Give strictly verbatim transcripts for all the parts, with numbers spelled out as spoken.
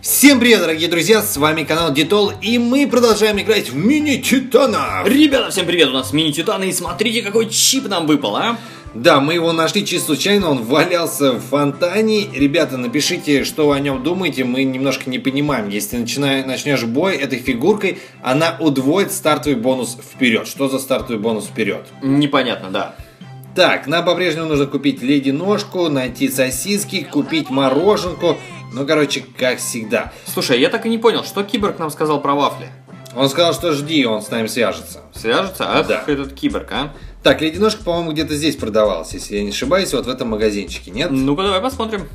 Всем привет, дорогие друзья, с вами канал Детол, и мы продолжаем играть в мини-титанов. Ребята, всем привет, у нас мини-титаны, и смотрите, какой чип нам выпал, а? Да, мы его нашли чисто случайно, он валялся в фонтане. Ребята, напишите, что вы о нем думаете, мы немножко не понимаем. Если начинаешь, начнешь бой этой фигуркой, она удвоит стартовый бонус вперед. Что за стартовый бонус вперед? Непонятно, да. Так, нам по-прежнему нужно купить леди-ножку, найти сосиски, купить мороженку. Ну, короче, как всегда. Слушай, я так и не понял, что Киборг нам сказал про вафли? Он сказал, что жди, он с нами свяжется. Свяжется? Ах, да. Этот Киборг, а? Так, леди-ножка, по-моему, где-то здесь продавалась, если я не ошибаюсь, вот в этом магазинчике, нет? Ну-ка, давай посмотрим.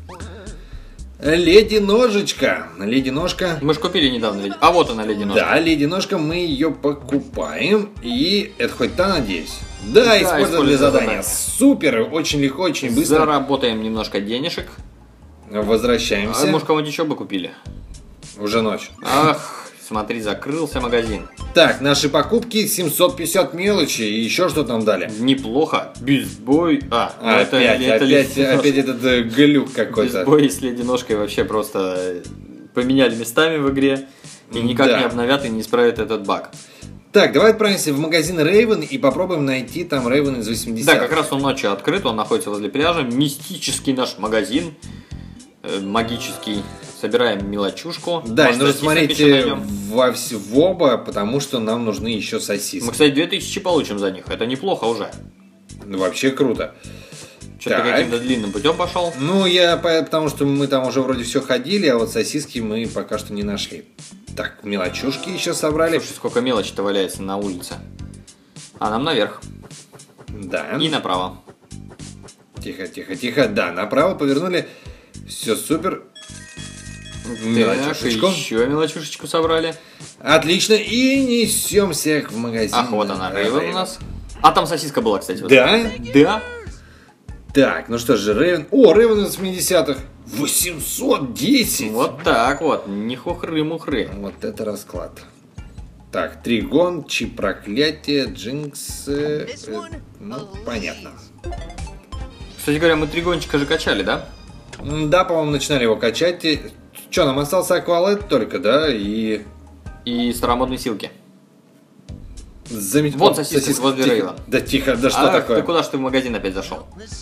Леди-ножечка. Леди-ножка. Мы же купили недавно леди. А вот она, леди-ножка. Да, леди-ножка, мы ее покупаем. И это хоть та, надеюсь? Да, да, используем для задания. Супер, очень легко, очень быстро. Заработаем немножко денежек. Возвращаемся. А может, кого-нибудь еще бы купили? Уже ночь. Ах, смотри, закрылся магазин. Так, наши покупки семьсот пятьдесят мелочи. И еще что нам дали? Неплохо. Безбой. А, а это, опять, это, опять, это, опять этот э, глюк какой-то. Безбой с леди-ножкой вообще просто поменяли местами в игре. И никак да. не обновят и не исправят этот баг. Так, давай отправимся в магазин Рейвен и попробуем найти там Рейвен из восьмидесятых. Да, как раз он ночью открыт, он находится возле пляжа. Мистический наш магазин. Э, магический. Собираем мелочушку. Да, может, нужно смотреть во все, в оба, потому что нам нужны еще сосиски. Мы, кстати, две тысячи получим за них. Это неплохо уже. Ну, вообще круто. Что-то каким-то длинным путем пошел. Ну, я потому что мы там уже вроде все ходили, а вот сосиски мы пока что не нашли. Так, мелочушки еще собрали. Слушай, сколько мелочи-то валяется на улице. А нам наверх. Да. И направо. Тихо, тихо, тихо. Да, направо повернули. Все супер. Мелочушечку. Еще мелочушечку собрали. Отлично. И несемся в магазин. Ах, вот она, Рейвен у нас. А там сосиска была, кстати. Вот. Да? Да. Так, ну что же, Рейвен. О, Рейвен из восьмидесятых. восемьсот десять. Вот так вот. Не хухры-мухры. Вот это расклад. Так, Тригон, чип проклятия, Джинкс. Э, э, ну, понятно. Кстати говоря, мы Тригончика же качали, да? Да, по-моему, начинали его качать. Что, нам остался Аквалет только, да? И... И старомодные силки. Замет... Вот сосиска, сосиска возле Рейва. Да тихо, да что а такое? Ты куда ж ты в магазин опять зашел?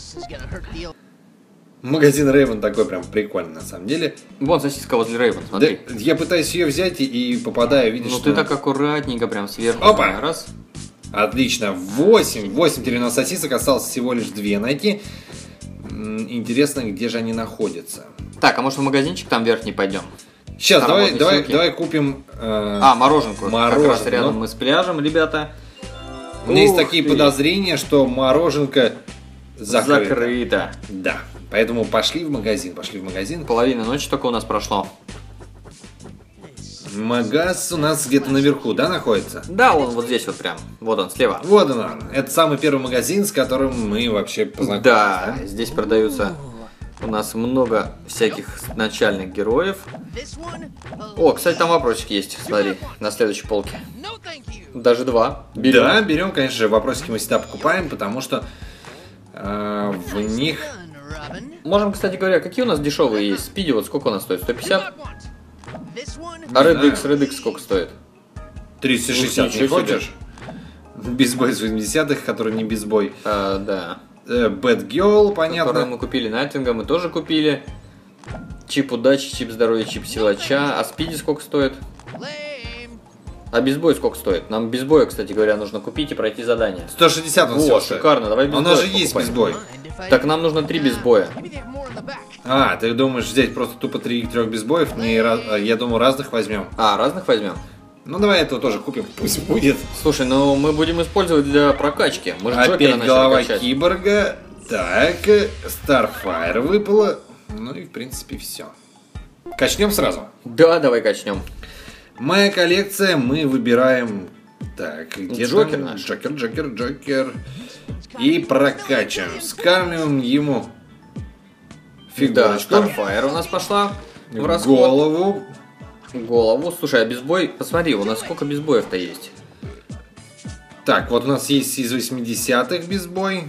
Магазин Рейвен такой прям прикольный на самом деле. Вон сосиска возле Рейвен, смотри. Да, я пытаюсь ее взять и, и попадаю, видишь, ну что... ты так аккуратненько прям сверху. Опа! Раз. Отлично, восемь. восемь теперь сосисок, осталось всего лишь две найти. Интересно, где же они находятся. Так, а может в магазинчик там верхний пойдем? Сейчас, давай, давай, давай купим... Э, а, мороженку. Мороженку. Как раз рядом мы с пляжем, ребята. У меня есть такие подозрения, что мороженка закрыта. Закрыта. Да. Поэтому пошли в магазин, пошли в магазин. Половина ночи только у нас прошло. Магаз у нас где-то наверху, да, находится? Да, он вот здесь вот прям. Вот он, слева. Вот он. Это самый первый магазин, с которым мы вообще познакомились. Да, да? Здесь продаются у нас много всяких начальных героев. О, кстати, там вопросики есть, смотри, на следующей полке. Даже два. Берем. Да, берем, конечно же, вопросики мы всегда покупаем, потому что э, в них... Можем, кстати говоря, какие у нас дешевые есть? Спиди, вот сколько у нас стоит? сто пятьдесят? А Red X, Red X сколько стоит? триста шестьдесят, не хочешь? Безбой из восьмидесятых, который не безбой. А, да. Bad Girl, понятно. Который мы купили, Найтвинга мы тоже купили. Чип удачи, чип здоровья, чип силача. А Спиди сколько стоит? А безбой сколько стоит? Нам безбоя, кстати говоря, нужно купить и пройти задание. сто шестьдесят он О, шикарно, давай безбой. У нас же есть безбой. Так нам нужно три безбоя. А, ты думаешь взять просто тупо три трех безбоев? Не, я думаю, разных возьмем. А, разных возьмем? Ну давай этого тоже купим, пусть будет. Слушай, ну мы будем использовать для прокачки. Мы же опять голова качать. Киборга. Так, Starfire выпало. Ну и в принципе все. Качнем сразу? Да, давай качнем. Моя коллекция, мы выбираем... Так, где Джокер там? наш. Джокер, Джокер, Джокер. И прокачиваем. Скармливаем ему фигурочку. Да, Starfire у нас пошла в расход. Голову. Голову. Слушай, а безбой... Посмотри, у нас сколько безбоев-то есть. Так, вот у нас есть из восьмидесятых безбой.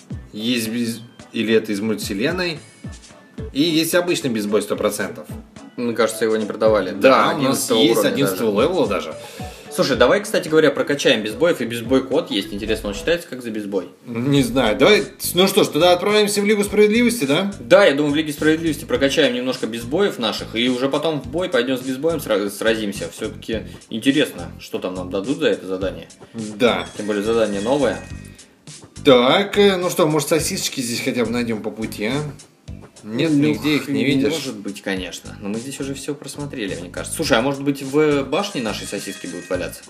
Есть без... Или это из мультивселенной. И есть обычный безбой сто процентов. Мне кажется, его не продавали. Да, у нас есть уровня одиннадцатого левела даже. Слушай, давай, кстати говоря, прокачаем безбоев, и безбой код есть. Интересно, он считается как за безбой? Не знаю, давай, ну что ж, тогда отправимся в Лигу Справедливости, да? Да, я думаю, в Лиге Справедливости прокачаем немножко безбоев наших, и уже потом в бой пойдем с безбоем сра- сразимся. Все-таки интересно, что там нам дадут за это задание. Да. Тем более задание новое. Так, ну что, может сосисочки здесь хотя бы найдем по пути, а? Нет, Ну, нигде их не видишь. Может быть, конечно. Но мы здесь уже все просмотрели, мне кажется. Слушай, а может быть в башне нашей сосиски будут валяться?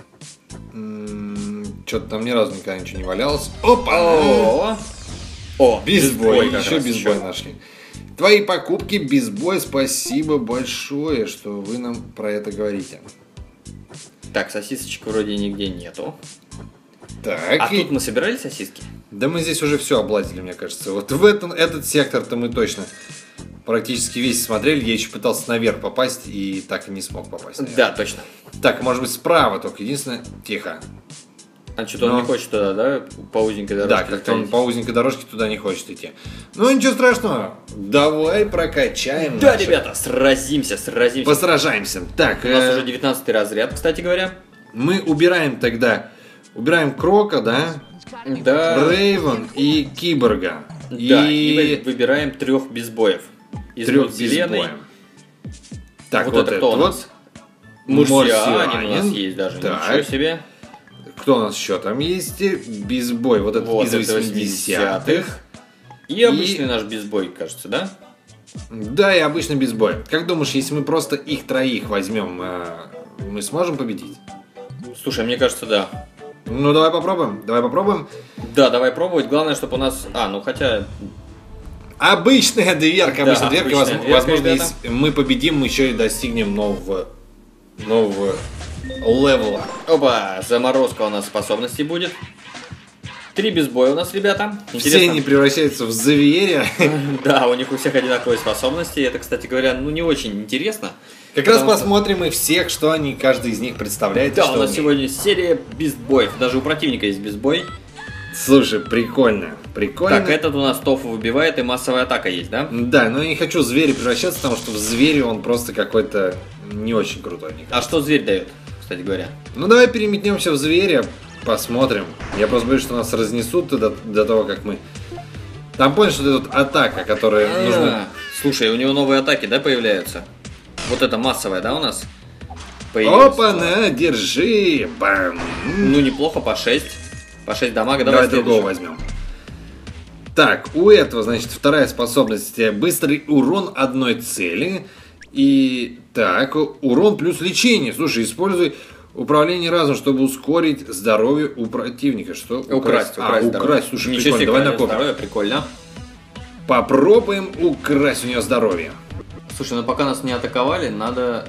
Что-то там ни разу никогда ничего не валялось. Опа! О, О безбой, как еще раз, безбой еще. нашли. Твои покупки, безбой, спасибо большое, что вы нам про это говорите. Так, сосисочек вроде нигде нету. Так, А и- тут мы собирали сосиски? Да мы здесь уже все облазили, мне кажется. Вот в этом, этот сектор-то мы точно практически весь смотрели. Я еще пытался наверх попасть и так и не смог попасть наверх. Да, точно. Так, может быть справа только. Единственное, тихо. А что-то Но- он не хочет туда, да, по узенькой Да, дорожке? как-то он ходить? по узенькой дорожке туда не хочет идти. Ну ничего страшного. Давай прокачаем. Да, наши- ребята, сразимся, сразимся. Посражаемся. Так, У нас э, уже девятнадцатый разряд, кстати говоря. мы убираем тогда. Убираем Крока, да? Да. Рейвен и Киборга. Да, и и выбираем трех безбоев. Из трех вселенной. безбоем. Так, Вот вот, это это кто у вот. нас? Марсианин у Марсианин. нас есть даже, Так. ничего себе. Кто у нас еще там есть? Безбой. Вот этот Вот из это восьмидесятых. И обычный наш безбой, кажется, да? Да, и обычно безбой. Как думаешь, если мы просто их троих возьмем, э, мы сможем победить? Слушай, мне кажется, да. Ну, давай попробуем. Давай попробуем. Да, давай пробовать. Главное, чтобы у нас... А, ну хотя... Обычная дверка. Да, Обычная дверка. обычная Воз- дверка, Возможно, ребята. если мы победим, мы еще и достигнем нового, нового левела. Опа, заморозка у нас способностей будет. Три безбоя у нас, ребята. Все они превращаются в зверя. Да, у них у всех одинаковые способности. Это, кстати говоря, ну не очень интересно. Как раз Потому что- посмотрим и всех, что они, каждый из них представляет. и Да, что у нас умеет. сегодня серия безбоев. Даже у противника есть безбой. Слушай, прикольно. Прикольно. Так, этот у нас тофу выбивает и массовая атака есть, да? Да, но я не хочу в зверя превращаться, потому что в зверя он просто какой-то не очень крутой. мне А кажется. что зверь дает, кстати говоря? Ну давай переметнемся в зверя, посмотрим. Я просто боюсь, что нас разнесут до, до того, как мы... Там понял, что это тут атака, которая нужна... А, Слушай, у него новые атаки, да, появляются? Вот это массовая, да, у нас? Появилась? Опа, на, держи! Бам! Ну, неплохо, по шесть. По шесть дамага, Давай давай, другого следующего. возьмем. Так, у этого, значит, вторая способность. э, Быстрый урон одной цели. И так, урон плюс лечение. Слушай, используй управление разум, чтобы ускорить здоровье у противника. Что? Украсть, А, украсть, здоровье. украсть. Слушай, Ничего прикольно. себе, Давай украсть накопим. здоровье, прикольно. Попробуем украсть у нее здоровье. Слушай, ну пока нас не атаковали, надо...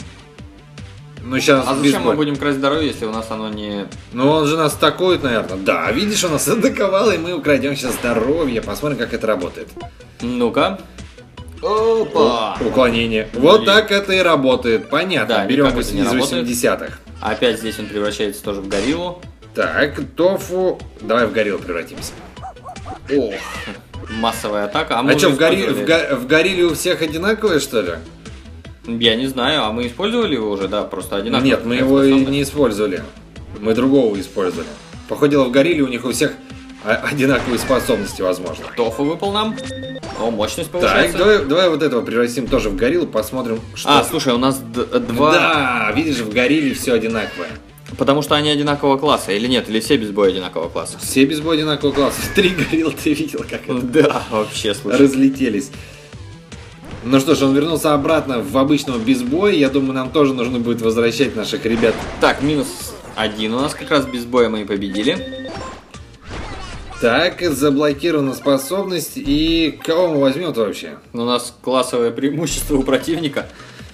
Ну, сейчас А зачем мы будем красть здоровье, если у нас оно не... Ну, он же нас атакует, наверное. Да, видишь, он нас атаковал, и мы украдем сейчас здоровье. Посмотрим, как это работает. Ну-ка. Опа! Уклонение. Вот Блин. так это и работает. Понятно. Да, Берем никак из это не работает. восьмидесятых. Опять здесь он превращается тоже в гориллу. Так, тофу. Давай в горилл превратимся. Ох, массовая атака. А, мы А что, уже в, гори... использовали- в, го- в горилле у всех одинаковые, что ли? Я не знаю, а мы использовали его уже, да, просто одинаково. Нет, мы его и не использовали. Мы другого использовали. Походило в горилле, у них у всех а- одинаковые способности, возможно. Тофу выпал нам. О, мощность Так, повышается. давай, давай вот этого превратим тоже в гориллу, посмотрим, что... А, слушай, у нас д- два... Да, видишь, в горилле все одинаковое. Потому что они одинакового класса, или нет? Или все без боя одинакового класса? Все без боя одинакового класса. Три гориллы, ты видел, как это? Да, вообще, слушай. Разлетелись. Ну что ж, он вернулся обратно в обычного безбоя. Я думаю, нам тоже нужно будет возвращать наших ребят. Так, минус один у нас как раз без боя мы и победили. Так, заблокирована способность. И кого мы возьмем вообще? У нас классовое преимущество у противника.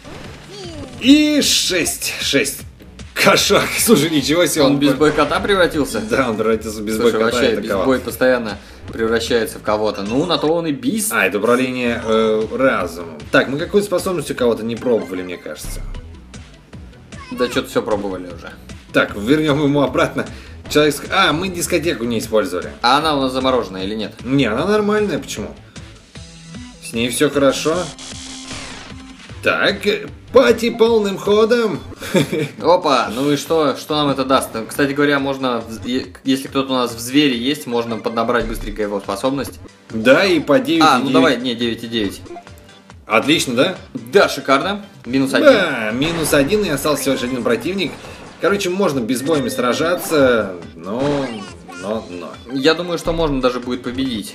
И шесть. Шесть. Кошак. Слушай, ничего себе. Он без бой кота превратился? Да, он превратился в безбой Слушай, кота. вообще, это без кого? бой постоянно превращается в кого-то. Ну, на то он и бист. А, это управление э, разумом. Так, мы какую способность у кого-то не пробовали, мне кажется. Да что-то все пробовали уже. Так, вернем ему обратно. Человек... ск- А, мы дискотеку не использовали. А она у нас замороженная или нет? Не, она нормальная, почему? С ней все хорошо. Так, пати полным ходом. Опа, ну и что, что нам это даст? Кстати говоря, можно, если кто-то у нас в звере есть, можно поднабрать быстренько его способность. Да, и по девять. А, ну давай, не, девять и девять. Отлично, да? Да, шикарно. Минус один. Да, минус один, и остался всего лишь один противник. Короче, можно без боями сражаться, но, но, но. Я думаю, что можно даже будет победить.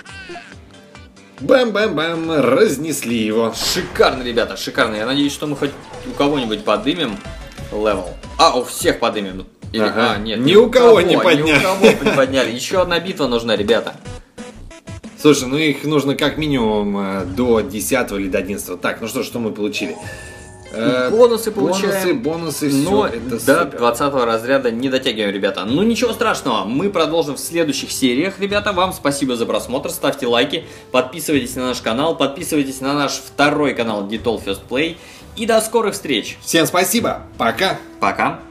Бам-бам-бам, разнесли его. Шикарно, ребята, шикарно. Я надеюсь, что мы хоть у кого-нибудь подымем левел. А, у всех подымем. Или, ага. а, нет, ни, ни у кого, кого не подняли. Ни у кого не подняли. Еще одна битва нужна, ребята. Слушай, ну их нужно как минимум э, до десятого или до одиннадцатого. Так, ну что, что мы получили? Э, бонусы получаем. Бонусы, бонусы, но все, это до супер. двадцатого разряда не дотягиваем, ребята. Ну ничего страшного, мы продолжим в следующих сериях. Ребята, вам спасибо за просмотр, ставьте лайки, подписывайтесь на наш канал, подписывайтесь на наш второй канал Detol First Play. И до скорых встреч. Всем спасибо, пока. Пока.